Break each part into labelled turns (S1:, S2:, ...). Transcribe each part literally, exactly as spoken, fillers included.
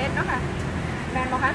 S1: ผ็ดเนาะค่ะแมนบอคะ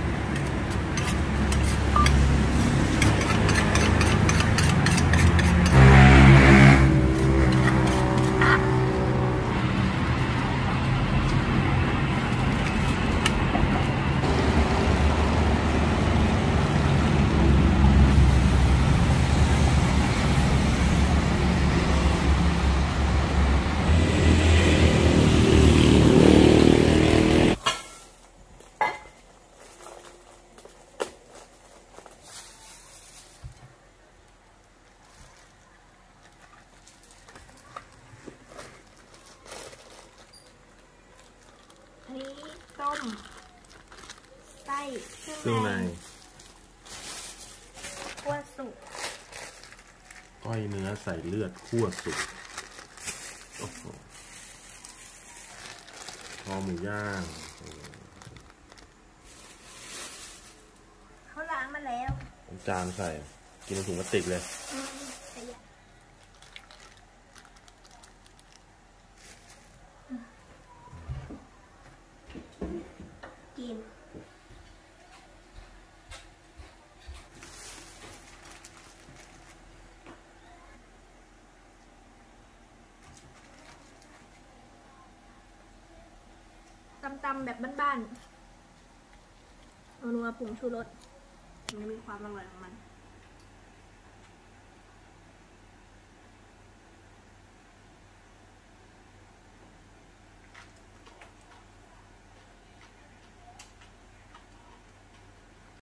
S1: ต้มไส้เครื่องในคั่วสุก
S2: ก้อยเนื้อใส่เลือดคั่วสุกโอ้โหคอหมูย่าง
S1: เขาล้างมาแล้ว
S2: จานใส่กินในถุงพลาสติกเลย
S1: กินตำๆแบบบ้านๆนัวๆผงชูรสมันมีความอร่อยของมัน